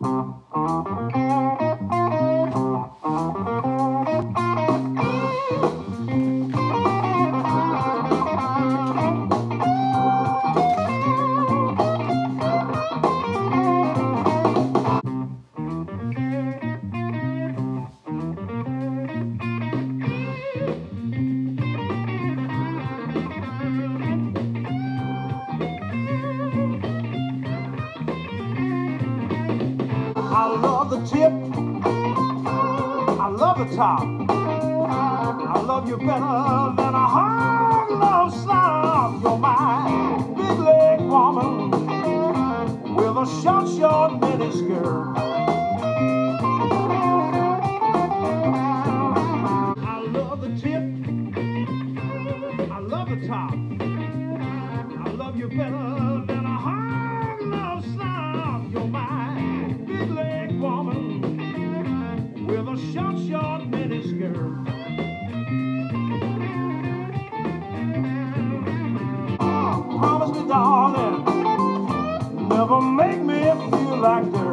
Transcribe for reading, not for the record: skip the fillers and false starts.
I love the tip, I love the top, I love you better than a hard love song. You're my big leg woman with a short mini skirt. I love the tip, I love the top, I love you better than a hard love song. You're my big leg woman with a short mini skirt. Promise me, darling, never make me feel like dirt.